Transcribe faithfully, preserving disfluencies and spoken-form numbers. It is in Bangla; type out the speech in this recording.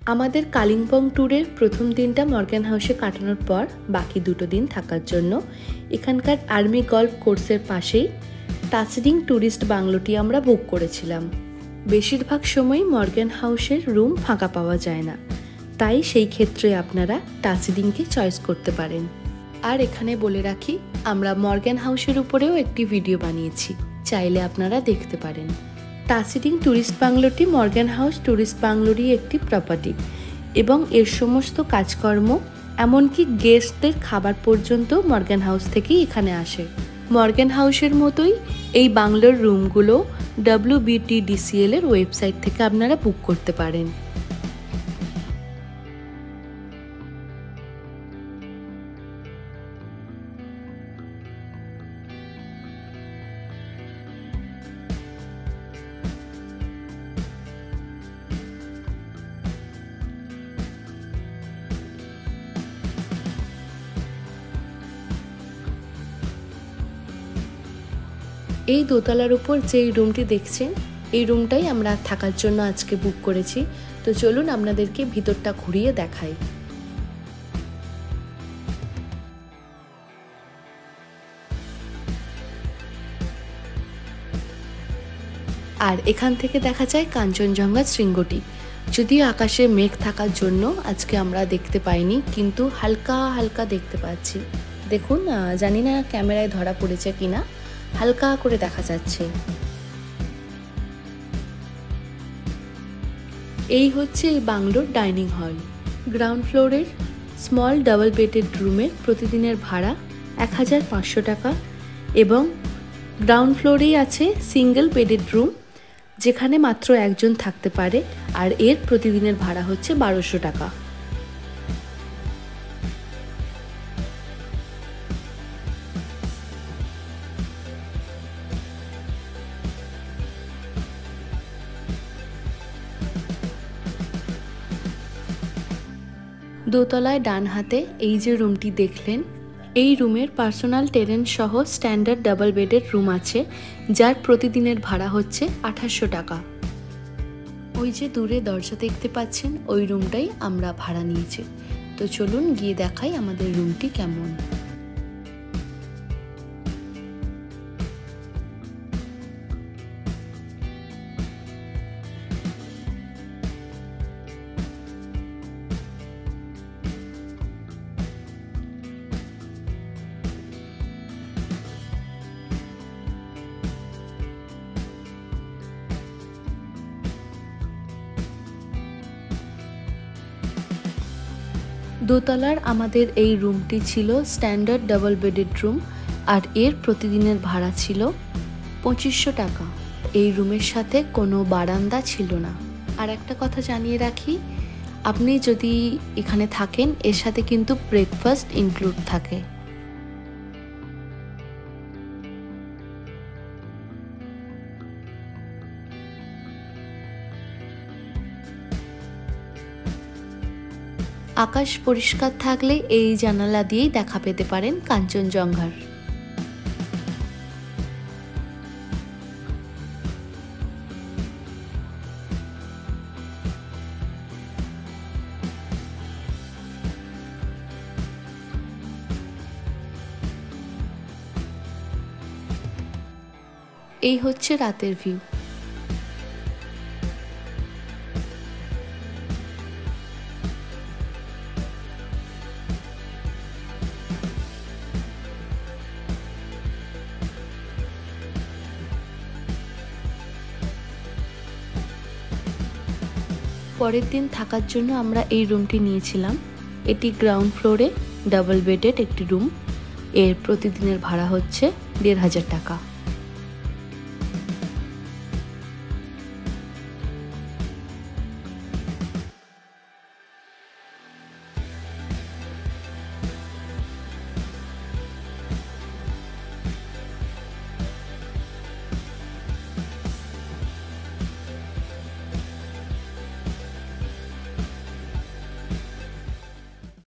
আমাদের কালিম্পং ট্যুরের প্রথম দিনটা মর্গ্যান হাউসে কাটানোর পর বাকি দুটো দিন থাকার জন্য এখানকার আর্মি গল্ফ কোর্সের পাশেই টাসিডিং ট্যুরিস্ট বাংলোটি আমরা বুক করেছিলাম। বেশিরভাগ সময় মর্গ্যান হাউসের রুম ফাঁকা পাওয়া যায় না, তাই সেই ক্ষেত্রে আপনারা টাসিডিংকে চয়েস করতে পারেন। আর এখানে বলে রাখি, আমরা মর্গ্যান হাউসের উপরেও একটি ভিডিও বানিয়েছি, চাইলে আপনারা দেখতে পারেন। টাসিডিং ট্যুরিস্ট বাংলোটি মর্গ্যান হাউস ট্যুরিস্ট বাংলোরই একটি প্রপার্টি এবং এর সমস্ত কাজকর্ম এমনকি গেস্টদের খাবার পর্যন্ত মর্গ্যান হাউস থেকেই এখানে আসে। মর্গ্যান হাউসের মতোই এই বাংলোর রুমগুলো W B T D C L এর ওয়েবসাইট থেকে আপনারা বুক করতে পারেন। এই দোতলার উপর যে রুমটি দেখছেন, এই রুমটাই আমরা থাকার জন্য আজকে বুক করেছি। তো চলুন আপনাদেরকে ভিতরটা ঘুরিয়ে দেখাই। আর এখান থেকে দেখা যায় কাঞ্চনজঙ্ঘা শৃঙ্গটি। যদিও আকাশে মেঘ থাকার জন্য আজকে আমরা দেখতে পাইনি, কিন্তু হালকা হালকা দেখতে পাচ্ছি। দেখুন, জানি না ক্যামেরায় ধরা পড়েছে কিনা, হালকা করে দেখা যাচ্ছে। এই হচ্ছে এই বাংলোর ডাইনিং হল। গ্রাউন্ড ফ্লোরের স্মল ডাবল বেডেড রুমের প্রতিদিনের ভাড়া এক হাজার পাঁচশো টাকা এবং গ্রাউন্ড ফ্লোরেই আছে সিঙ্গেল বেডেড রুম, যেখানে মাত্র একজন থাকতে পারে, আর এর প্রতিদিনের ভাড়া হচ্ছে বারোশো টাকা। দোতলায় ডান হাতে এই যে রুমটি দেখলেন, এই রুমের পার্সোনাল টেরেন সহ স্ট্যান্ডার্ড ডাবল বেডের রুম আছে, যার প্রতিদিনের ভাড়া হচ্ছে আঠাশশো টাকা। ওই যে দূরে দরজা দেখতে পাচ্ছেন, ওই রুমটাই আমরা ভাড়া নিয়েছি। তো চলুন গিয়ে দেখাই আমাদের রুমটি কেমন। দোতলার আমাদের এই রুমটি ছিল স্ট্যান্ডার্ড ডাবল বেডেড রুম, আর এর প্রতিদিনের ভাড়া ছিল পঁচিশশো টাকা। এই রুমের সাথে কোনো বারান্দা ছিল না। আর একটা কথা জানিয়ে রাখি, আপনি যদি এখানে থাকেন, এর সাথে কিন্তু ব্রেকফাস্ট ইনক্লুড থাকে। আকাশ পরিষ্কার থাকলে এই জানালা দিয়েই দেখা পেতে পারেন কাঞ্চনজঙ্ঘার। এই হচ্ছে রাতের ভিউ। পরের দিন থাকার জন্য আমরা এই রুমটি নিয়েছিলাম। এটি গ্রাউন্ড ফ্লোরে ডাবল বেডেড একটি রুম। এর প্রতিদিনের ভাড়া হচ্ছে দেড় হাজার টাকা।